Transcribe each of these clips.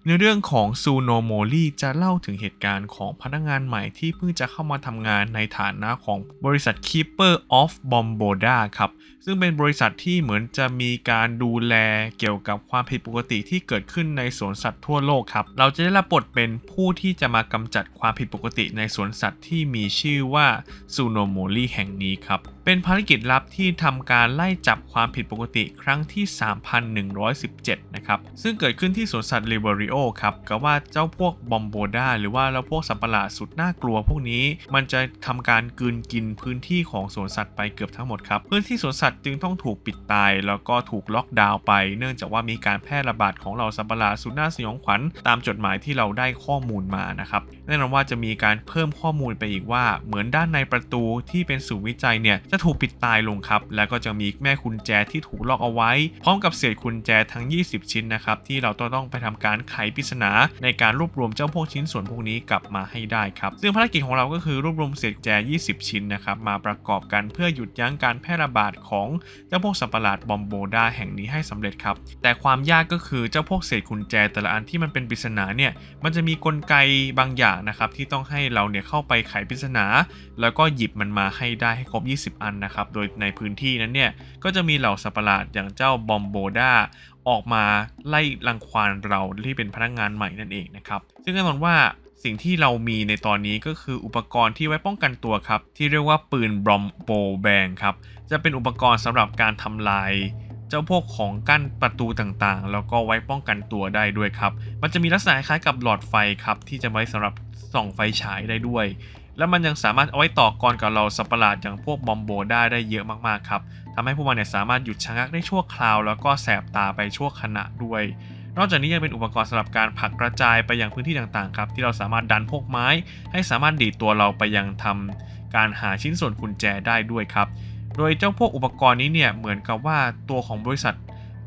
ในเรื่องของซูโนโมริจะเล่าถึงเหตุการณ์ของพนักงานใหม่ที่เพิ่งจะเข้ามาทำงานในฐานะของบริษัท Keeper of Bomboda ครับซึ่งเป็นบริษัทที่เหมือนจะมีการดูแลเกี่ยวกับความผิดปกติที่เกิดขึ้นในสวนสัตว์ทั่วโลกครับเราจะได้รับบทเป็นผู้ที่จะมากำจัดความผิดปกติในสวนสัตว์ที่มีชื่อว่าซูโนโมริแห่งนี้ครับเป็นภารกิจลับที่ทำการไล่จับความผิดปกติครั้งที่ 3117 นะครับซึ่งเกิดขึ้นที่สวนสัตว์ลิเบริโอครับกับว่าเจ้าพวกบอมโบดาหรือว่าแล้วพวกสัตว์ประหลาดสุดน่ากลัวพวกนี้มันจะทำการกลืนกินพื้นที่ของสวนสัตว์ไปเกือบทั้งหมดครับพื้นที่สวนสัตว์จึงต้องถูกปิดตายแล้วก็ถูกล็อกดาวน์ไปเนื่องจากว่ามีการแพร่ระบาดของเหล่าสัตว์ประหลาดสุดน่าสยองขวัญตามจดหมายที่เราได้ข้อมูลมานะครับแน่นอนว่าจะมีการเพิ่มข้อมูลไปอีกว่าเหมือนด้านในประตูที่เป็นศูนย์วิจัยเนี่ยจะถูกปิดตายลงครับแล้วก็จะมีแม่กุญแจที่ถูกล็อกเอาไว้พร้อมกับเศษกุญแจทั้ง20ชิ้นนะครับที่เราต้องไปทำการไขปริศนาในการรวบรวมเจ้าพวกชิ้นส่วนพวกนี้กลับมาให้ได้ครับซึ่งภารกิจของเราก็คือรวบรวมเศษกุญแจ20ชิ้นนะครับมาประกอบกันเพื่อหยุดยั้งการแพร่ระบาดของเจ้าพวกสัตว์ประหลาดบอมโบดาแห่งนี้ให้สำเร็จครับแต่ความยากก็คือเจ้าพวกเศษกุญแจแต่ละอันที่มันเป็นปริศนาเนี่ยมันจะมีกลไกบางอย่างนะครับที่ต้องให้เราเนี่ยเข้าไปไขปริศนาแล้วก็หยิบมันมาให้ได้ให้ครบ20อันนะครับโดยในพื้นที่นั้นเนี่ยก็จะมีเหล่าสัตว์ประหลาดอย่างเจ้าบอมโบดาออกมาไล่รังควานเราที่เป็นพนักงานใหม่นั่นเองนะครับซึ่งแน่นอนว่าสิ่งที่เรามีในตอนนี้ก็คืออุปกรณ์ที่ไว้ป้องกันตัวครับที่เรียกว่าปืนบอมโบแบงครับจะเป็นอุปกรณ์สำหรับการทำลายเจ้าพวกของกั้นประตูต่างๆแล้วก็ไว้ป้องกันตัวได้ด้วยครับมันจะมีลักษณะคล้ายกับหลอดไฟครับที่จะไว้สำหรับส่องไฟฉายได้ด้วยแล้วมันยังสามารถเอาไว้ต่อกรกับเราสัตว์ประหลาดอย่างพวกบอมโบได้เยอะมากๆครับทำให้พวกมันเนี่ยสามารถหยุดชะงักได้ชั่วคราวแล้วก็แสบตาไปชั่วขณะด้วยนอกจากนี้ยังเป็นอุปกรณ์สำหรับการผลักกระจายไปยังพื้นที่ต่างๆครับที่เราสามารถดันพวกไม้ให้สามารถดีดตัวเราไปยังทำการหาชิ้นส่วนกุญแจได้ด้วยครับโดยเจ้าพวกอุปกรณ์นี้เนี่ยเหมือนกับว่าตัวของบริษัท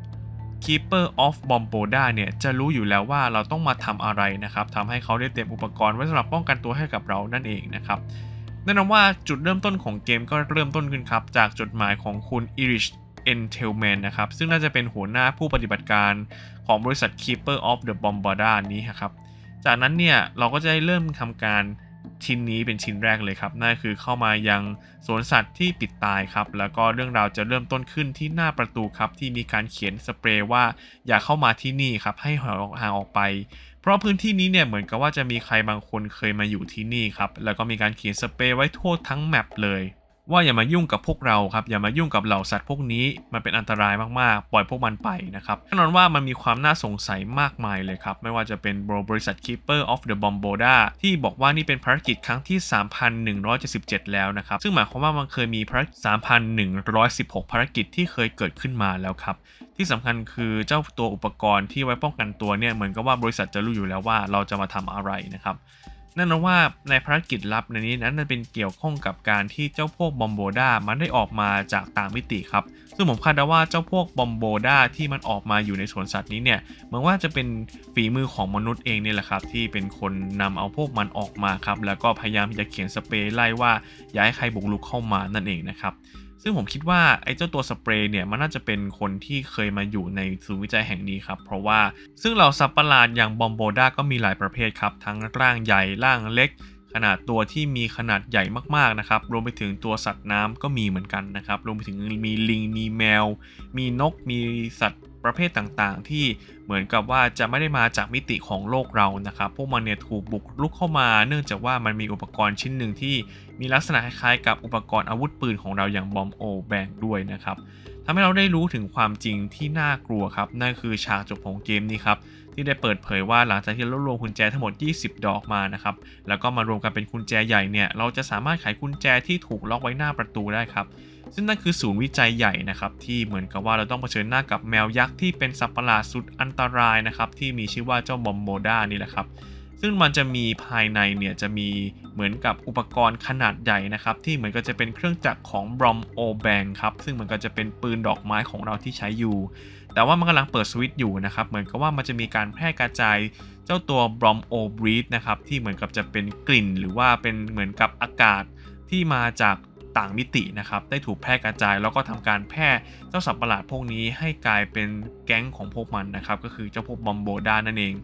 Keeper of Bomboda เนี่ยจะรู้อยู่แล้วว่าเราต้องมาทำอะไรนะครับทำให้เขาได้เตรียมอุปกรณ์ไว้สำหรับป้องกันตัวให้กับเรานั่นเองนะครับแน่นอนว่าจุดเริ่มต้นของเกมก็เริ่มต้นขึ้นครับจากจดหมายของคุณอิริชเอนเทลแมนนะครับซึ่งน่าจะเป็นหัวหน้าผู้ปฏิบัติการของบริษัท Keeper of the Bomboda นี้ครับจากนั้นเนี่ยเราก็จะได้เริ่มทำการชิ้นนี้เป็นชิ้นแรกเลยครับนั่นคือเข้ามายังสวนสัตว์ที่ปิดตายครับแล้วก็เรื่องราวจะเริ่มต้นขึ้นที่หน้าประตูครับที่มีการเขียนสเปรย์ว่าอย่าเข้ามาที่นี่ครับให้ห่างออกไปเพราะพื้นที่นี้เนี่ยเหมือนกับว่าจะมีใครบางคนเคยมาอยู่ที่นี่ครับแล้วก็มีการเขียนสเปรย์ไว้ทั่วทั้งแมปเลยว่าอย่ามายุ่งกับพวกเราครับอย่ามายุ่งกับเหล่าสัตว์พวกนี้มันเป็นอันตรายมากๆปล่อยพวกมันไปนะครับแน่นอนว่ามันมีความน่าสงสัยมากมายเลยครับไม่ว่าจะเป็นบริษัท Keeper of the Bomboda ที่บอกว่านี่เป็นภารกิจครั้งที่ 3177 แล้วนะครับซึ่งหมายความว่ามันเคยมีภารกิจ 3,116 ภารกิจที่เคยเกิดขึ้นมาแล้วครับที่สำคัญคือเจ้าตัวอุปกรณ์ที่ไว้ป้องกันตัวเนี่ยเหมือนกับว่าบริษัทจะรู้อยู่แล้วว่าเราจะมาทำอะไรนะครับนั่นนะว่าในภารกิจลับในนี้นั้นเป็นเกี่ยวข้องกับการที่เจ้าพวกบอมโบดามันได้ออกมาจากต่างมิติครับซึ่งผมคาดว่าเจ้าพวกบอมโบดาที่มันออกมาอยู่ในสวนสัตว์นี้เนี่ยเหมือนว่าจะเป็นฝีมือของมนุษย์เองนี่แหละครับที่เป็นคนนำเอาพวกมันออกมาครับแล้วก็พยายามที่จะเขียนสเปรย์ไล่ว่าอย่าให้ใครบุกรุกเข้ามานั่นเองนะครับซึ่งผมคิดว่าไอ้เจ้าตัวสเปรย์เนี่ยมันน่าจะเป็นคนที่เคยมาอยู่ในศูนย์วิจัยแห่งนี้ครับเพราะว่าซึ่งเหล่าสัตว์ประหลาดอย่างบอมโบดาก็มีหลายประเภทครับทั้งร่างใหญ่ร่างเล็กขนาดตัวที่มีขนาดใหญ่มากๆนะครับรวมไปถึงตัวสัตว์น้ำก็มีเหมือนกันนะครับรวมไปถึงมีลิงมีแมวมีนกมีสัตว์ประเภทต่างๆที่เหมือนกับว่าจะไม่ได้มาจากมิติของโลกเรานะครับพวกมันเนี่ยถูกบุกรุกเข้ามาเนื่องจากว่ามันมีอุปกรณ์ชิ้นหนึ่งที่มีลักษณะคล้ายๆกับอุปกรณ์อาวุธปืนของเราอย่างบอมโอแบงด้วยนะครับทำให้เราได้รู้ถึงความจริงที่น่ากลัวครับนั่นคือฉากจบของเกมนี้ครับที่ได้เปิดเผยว่าหลังจากที่รวบรวมกุญแจทั้งหมด20ดอกมานะครับแล้วก็มารวมกันเป็นกุญแจใหญ่เนี่ยเราจะสามารถไขกุญแจที่ถูกล็อกไว้หน้าประตูได้ครับซึ่งนั่นคือศูนย์วิจัยใหญ่นะครับที่เหมือนกับว่าเราต้องเผชิญหน้ากับแมวยักษ์ที่เป็นสัตว์ประหลาดสุดอันตรายนะครับที่มีชื่อว่าเจ้าบอมโบดานี่แหละครับซึ่งมันจะมีภายในเนี่ยจะมีเหมือนกับอุปกรณ์ขนาดใหญ่นะครับที่เหมือนกับจะเป็นเครื่องจักรของบอมโอแบงครับซึ่งมันก็จะเป็นปืนดอกไม้ของเราที่ใช้อยู่แต่ว่ามันกำลังเปิดสวิตช์อยู่นะครับเหมือนกับว่ามันจะมีการแพร่กระจายเจ้าตัวบอมโอบรีดนะครับที่เหมือนกับจะเป็นกลิ่นหรือว่าเป็นเหมือนกับอากาศที่มาจากต่างมิตินะครับได้ถูกแพร่กระจายแล้วก็ทำการแพร่เจ้าสัตว์ประหลาดพวกนี้ให้กลายเป็นแก๊งของพวกมันนะครับก็คือเจ้าพวกบอมโบดานั่นเอง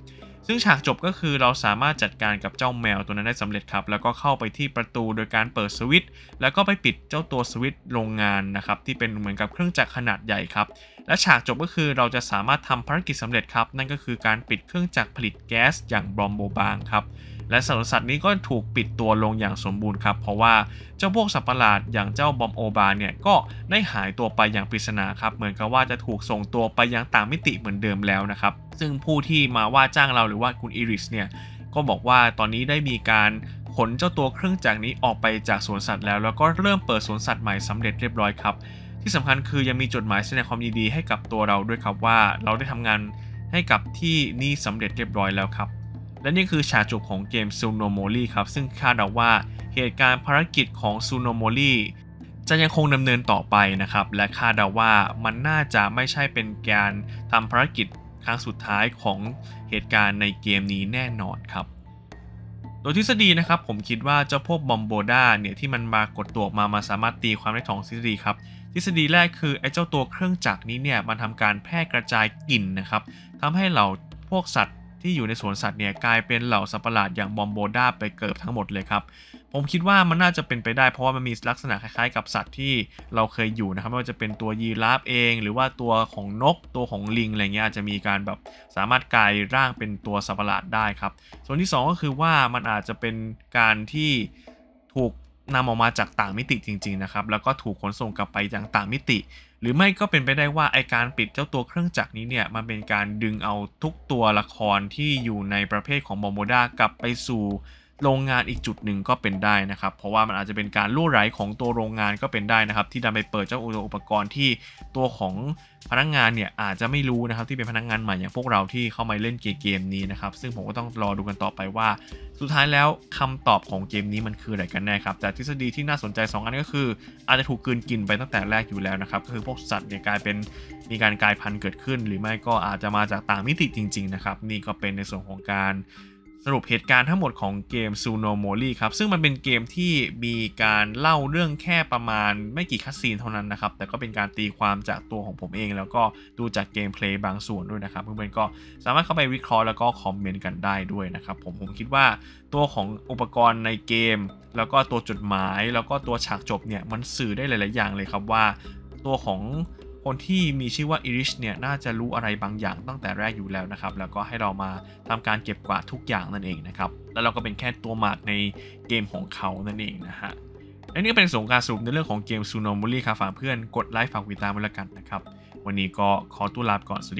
ซึ่งฉากจบก็คือเราสามารถจัดการกับเจ้าแมวตัวนั้นได้สำเร็จครับแล้วก็เข้าไปที่ประตูโดยการเปิดสวิตช์แล้วก็ไปปิดเจ้าตัวสวิตช์โรงงานนะครับที่เป็นเหมือนกับเครื่องจักรขนาดใหญ่ครับและฉากจบก็คือเราจะสามารถทำภารกิจสำเร็จครับนั่นก็คือการปิดเครื่องจักรผลิตแก๊สอย่างบอมโบบางครับและสวนสัตว์นี้ก็ถูกปิดตัวลงอย่างสมบูรณ์ครับเพราะว่าเจ้าพวกสัตว์ประหลาดอย่างเจ้าบอมโอบาเนี่ยก็ได้หายตัวไปอย่างปริศนาครับเหมือนกับว่าจะถูกส่งตัวไปยังต่างมิติเหมือนเดิมแล้วนะครับซึ่งผู้ที่มาว่าจ้างเราหรือว่าคุณอิริสเนี่ยก็บอกว่าตอนนี้ได้มีการขนเจ้าตัวเครื่องจักรนี้ออกไปจากสวนสัตว์แล้วก็เริ่มเปิดสวนสัตว์ใหม่สำเร็จเรียบร้อยครับที่สำคัญคือยังมีจดหมายแสดงความยินดีให้กับตัวเราด้วยครับว่าเราได้ทำงานให้กับที่นี่สำเร็จเรียบร้อยแล้วครับและนี่คือฉากจบของเกมซูโนโมริครับซึ่งคาดเดาว่าเหตุการณ์ภารกิจของซูโนโมริจะยังคงดำเนินต่อไปนะครับและคาดเดาว่ามันน่าจะไม่ใช่เป็นการทำภารกิจครั้งสุดท้ายของเหตุการณ์ในเกมนี้แน่นอนครับโดยทฤษฎีนะครับผมคิดว่าเจ้าพวกบอมโบด้าเนี่ยที่มันมากดตัวออกมามันสามารถตีความได้2ทฤษฎีครับทฤษฎีแรกคือไอ้เจ้าตัวเครื่องจักรนี้เนี่ยมันทำการแพร่กระจายกลิ่นนะครับทำให้เหล่าพวกสัตว์ที่อยู่ในสวนสัตว์เนี่ยกลายเป็นเหล่าสัตว์ประหลาดอย่างบอมโบด้าไปเกือบทั้งหมดเลยครับผมคิดว่ามันน่าจะเป็นไปได้เพราะว่ามันมีลักษณะคล้ายๆกับสัตว์ที่เราเคยอยู่นะครับไม่ว่าจะเป็นตัวยีราฟเองหรือว่าตัวของนกตัวของลิงอะไรเงี้ยอาจจะมีการแบบสามารถกลายร่างเป็นตัวสัตว์ประหลาดได้ครับส่วนที่2ก็คือว่ามันอาจจะเป็นการที่ถูกนำออกมาจากต่างมิติจริงๆนะครับแล้วก็ถูกขนส่งกลับไปยังต่างมิติหรือไม่ก็เป็นไปได้ว่าไอการปิดเจ้าตัวเครื่องจักรนี้เนี่ยมันเป็นการดึงเอาทุกตัวละครที่อยู่ในประเภทของบอมโบด้ากลับไปสู่โรงงานอีกจุดหนึ่งก็เป็นได้นะครับเพราะว่ามันอาจจะเป็นการล่วไหลของตัวโรงงานก็เป็นได้นะครับที่ดันไปเปิดเจ้าอุปกรณ์ที่ตัวของพนักงานเนี่ยอาจจะไม่รู้นะครับที่เป็นพนักงานใหม่อย่างพวกเราที่เข้ามาเล่นเกมนี้นะครับซึ่งผมก็ต้องรอดูกันต่อไปว่าสุดท้ายแล้วคำตอบของเกมนี้มันคืออะไรกันแน่ครับแต่ทฤษฎีที่น่าสนใจ2อันก็คืออาจจะถูกกลืนกินไปตั้งแต่แรกอยู่แล้วนะครับก็คือพวกสัตว์เนี่ยกลายเป็นมีการกลายพันธุ์เกิดขึ้นหรือไม่ก็อาจจะมาจากต่างมิติจริงๆนะครับนี่ก็เป็นในส่วนของการสรุปเหตุการณ์ทั้งหมดของเกมซูโนโมริครับซึ่งมันเป็นเกมที่มีการเล่าเรื่องแค่ประมาณไม่กี่คัสซีนเท่านั้นนะครับแต่ก็เป็นการตีความจากตัวของผมเองแล้วก็ดูจากเกมเพลย์บางส่วนด้วยนะครับเพื่อนๆก็สามารถเข้าไปวิเคราะห์แล้วก็คอมเมนต์กันได้ด้วยนะครับผมคิดว่าตัวของอุปกรณ์ในเกมแล้วก็ตัวจดหมายแล้วก็ตัวฉากจบเนี่ยมันสื่อได้หลายๆอย่างเลยครับว่าตัวของคนที่มีชื่อว่าอิริชเนี่ยน่าจะรู้อะไรบางอย่างตั้งแต่แรกอยู่แล้วนะครับแล้วก็ให้เรามาทำการเก็บกวาดทุกอย่างนั่นเองนะครับแล้วเราก็เป็นแค่ตัวหมากในเกมของเขานั่นเองนะฮะและนี่เป็นส่งการสรุปในเรื่องของเกมซูโนโมริครับฝากเพื่อนกดไลค์ฝากติดตามไว้แล้วกันนะครับวันนี้ก็ขอตัวลาไปก่อนสวัสดี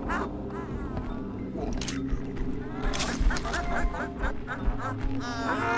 ครับ